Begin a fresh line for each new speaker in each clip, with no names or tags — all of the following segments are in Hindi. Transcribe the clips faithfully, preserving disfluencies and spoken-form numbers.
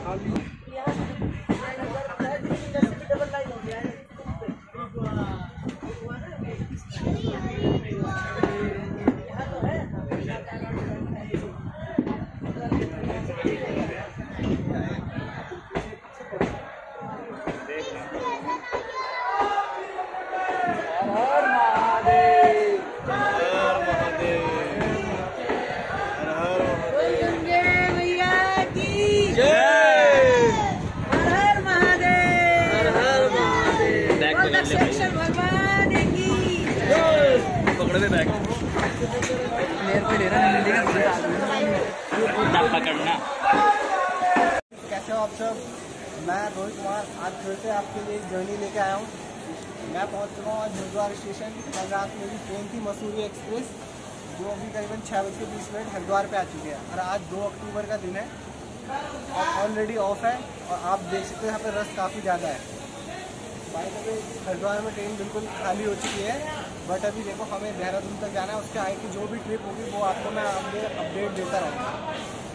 पकड़ना।
कैसे हो आप सब? मैं रोहित कुमार आज फिर से आपके लिए एक जर्नी लेके आया हूँ। मैं पहुँच चुका हूँ आज हरिद्वार स्टेशन। कल रात मेरी ट्रेन थी मसूरी एक्सप्रेस, जो अभी करीबन छः बज के बीस मिनट हरिद्वार पे आ चुके हैं और आज दो अक्टूबर का दिन है और ऑलरेडी ऑफ है और आप देख सकते हैं यहाँ पे रश काफ़ी ज़्यादा है। बाइक अभी हरिद्वार में ट्रेन बिल्कुल खाली हो चुकी है, बट अभी देखो हमें देहरादून तक जाना है। उसके आगे की जो भी ट्रिप होगी वो आपको मैं अपडेट देता रहूँगा।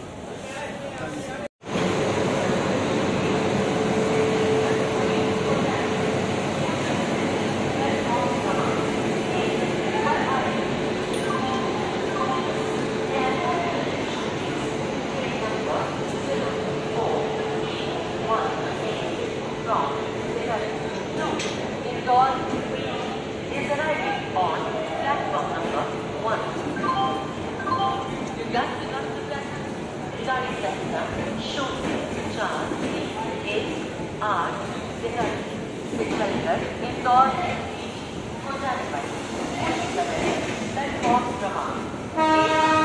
Is arriving on platform number one. यात्रीगण जारी संख्या शून्य चार तीन एक आठ सिकंदर इंदौर को जाने वाली प्लेटफॉर्म क्रमांक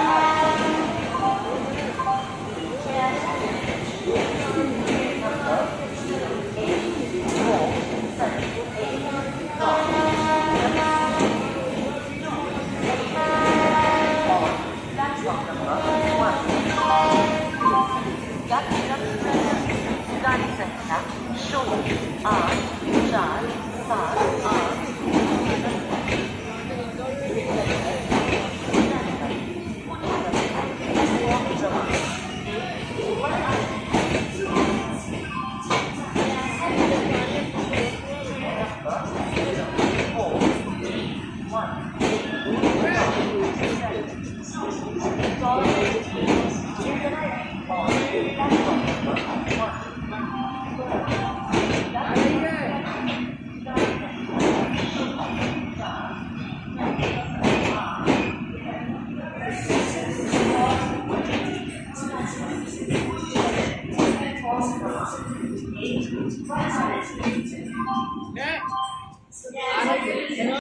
गाड़ी संख्या शून्य आठ चार सात आठ
Yeah.